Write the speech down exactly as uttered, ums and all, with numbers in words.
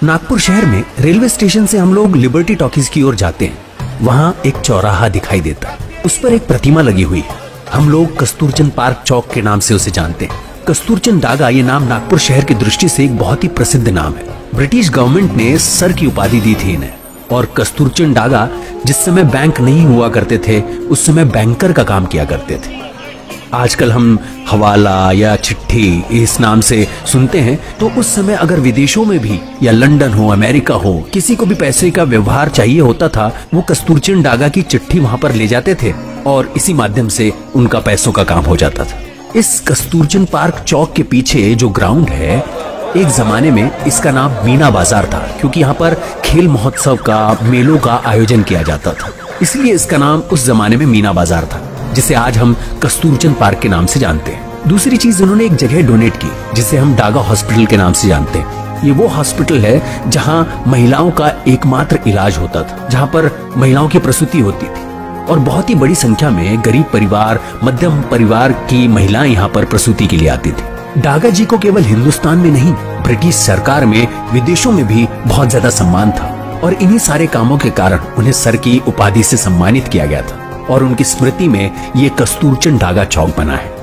नागपुर शहर में railway station से हम लोग लिबर्टी टॉकीज की ओर जाते हैं। वहाँ एक चौराहा दिखाई देता है, उस पर एक प्रतिमा लगी हुई है। हम लोग कस्तूरचंद पार्क चौक के नाम से उसे जानते हैं। कस्तूरचंद डागा ये नाम नागपुर शहर की दृष्टि से एक बहुत ही प्रसिद्ध नाम है। ब्रिटिश गवर्नमेंट ने सर की उपाधि दी थी इन्हें। और कस्तूरचंद डागा जिस समय बैंक नहीं हुआ करते थे, उस समय बैंकर का काम किया करते थे। आजकल हम हवाला या चिट्ठी इस नाम से सुनते हैं, तो उस समय अगर विदेशों में भी या लंदन हो, अमेरिका हो, किसी को भी पैसे का व्यवहार चाहिए होता था, वो कस्तूरचंद डागा की चिट्ठी वहां पर ले जाते थे और इसी माध्यम से उनका पैसों का काम हो जाता था। इस कस्तूरचंद पार्क चौक के पीछे जो ग्राउंड है, एक जमाने में इसका नाम मीना बाजार था, क्योंकि यहाँ पर खेल महोत्सव का, मेलों का आयोजन किया जाता था। इसलिए इसका नाम उस जमाने में मीना बाजार था, जिसे आज हम कस्तूरचंद पार्क के नाम से जानते हैं। दूसरी चीज, उन्होंने एक जगह डोनेट की जिसे हम डागा हॉस्पिटल के नाम से जानते हैं। ये वो हॉस्पिटल है जहां महिलाओं का एकमात्र इलाज होता था, जहां पर महिलाओं की प्रसूति होती थी और बहुत ही बड़ी संख्या में गरीब परिवार, मध्यम परिवार की महिलाएं यहाँ पर प्रसूति के लिए आती थी। डागा जी को केवल हिंदुस्तान में नहीं, ब्रिटिश सरकार में, विदेशों में भी बहुत ज्यादा सम्मान था और इन्हीं सारे कामों के कारण उन्हें सर की उपाधि से सम्मानित किया गया था और उनकी स्मृति में ये कस्तूरचंद डागा चौक बना है।